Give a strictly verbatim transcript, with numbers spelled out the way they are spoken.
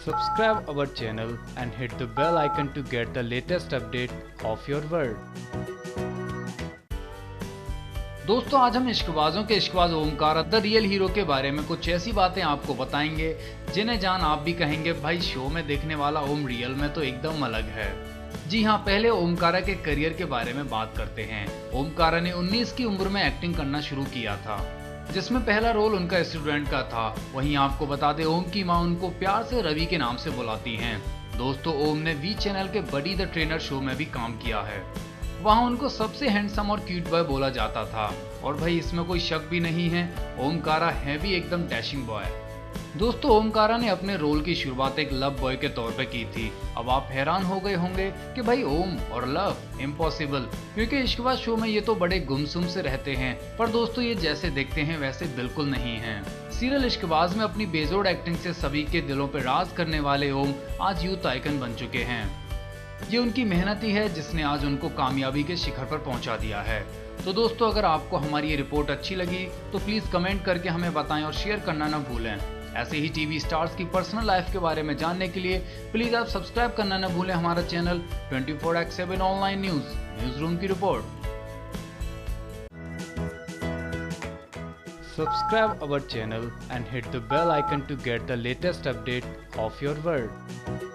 Subscribe our channel and hit the bell icon to get the latest update of your world. दोस्तों आज हम इश्कबाजों के Ishqbaaz Omkara the real hero के बारे में कुछ ऐसी बातें आपको बताएंगे जिन्हें जान आप भी कहेंगे भाई शो में देखने वाला ओम रियल में तो एकदम अलग है। जी हाँ, पहले ओमकारा के करियर के बारे में बात करते हैं। ओमकारा ने उन्नीस की उम्र में एक्टिंग करना शुरू किया था, जिसमें पहला रोल उनका स्टूडेंट का था। वहीं आपको बता दें ओम की मां उनको प्यार से रवि के नाम से बुलाती हैं। दोस्तों ओम ने वी चैनल के बडी द ट्रेनर शो में भी काम किया है, वहां उनको सबसे हैंडसम और क्यूट बॉय बोला जाता था। और भाई इसमें कोई शक भी नहीं है, ओमकारा है भी एकदम डैशिंग बॉय। दोस्तों ओमकारा ने अपने रोल की शुरुआत एक लव बॉय के तौर पे की थी। अब आप हैरान हो गए होंगे कि भाई ओम और लव इम्पॉसिबल, क्योंकि इश्कबाज शो में ये तो बड़े गुमसुम से रहते हैं। पर दोस्तों ये जैसे दिखते हैं वैसे बिल्कुल नहीं हैं। सीरियल इश्कबाज में अपनी बेजोड़ एक्टिंग से सभी के दिलों पर राज करने वाले ओम आज यूथ आइकन बन चुके हैं। ये उनकी मेहनत ही है जिसने आज उनको कामयाबी के शिखर पर पहुंचा दिया है। तो दोस्तों अगर आपको हमारी ये रिपोर्ट अच्छी लगी तो प्लीज कमेंट करके हमें बताएं और शेयर करना ना भूलें। ऐसे ही टीवी स्टार्स की पर्सनल लाइफ के बारे में जानने के लिए प्लीज आप सब्सक्राइब करना ना भूलें हमारा channel twenty four by seven online news news room की report. Subscribe our channel and hit the bell icon to get the latest update of your world.